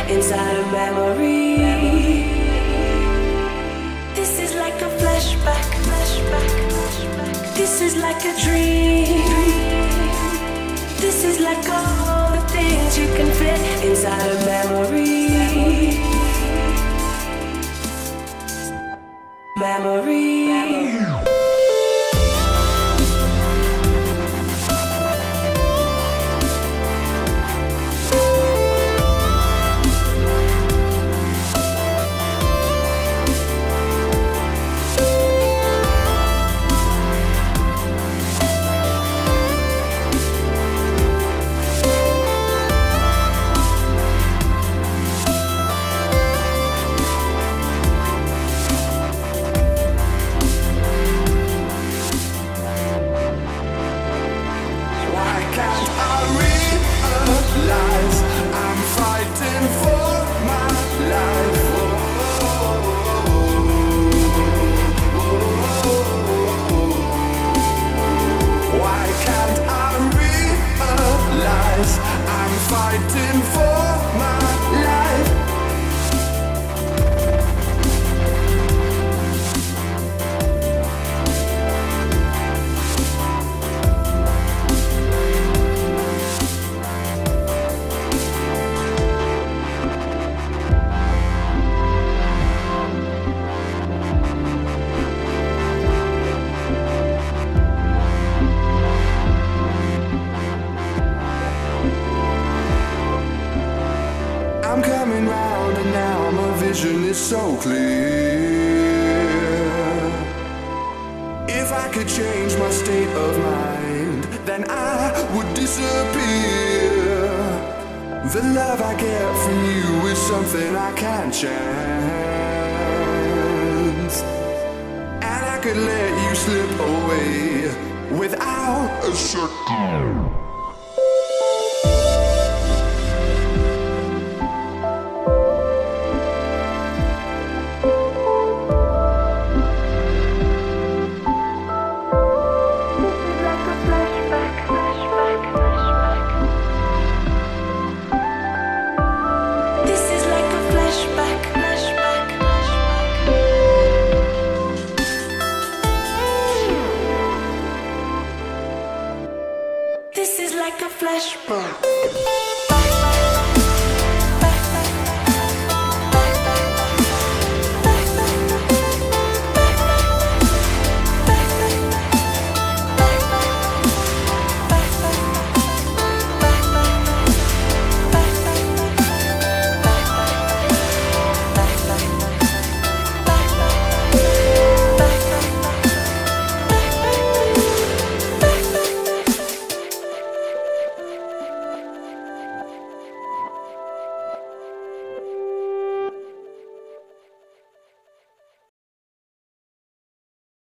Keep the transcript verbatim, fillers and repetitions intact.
inside a memory. This is like a flashback, flashback, flashback. This is like a dream. This is like all the things you can fit inside a memory. Memory. Fighting for my life. I'm coming round and now my vision is so clear. If I could change my state of mind, then I would disappear. The love I get from you is something I can't chance, and I could let you slip away without a second. This is like a flashback.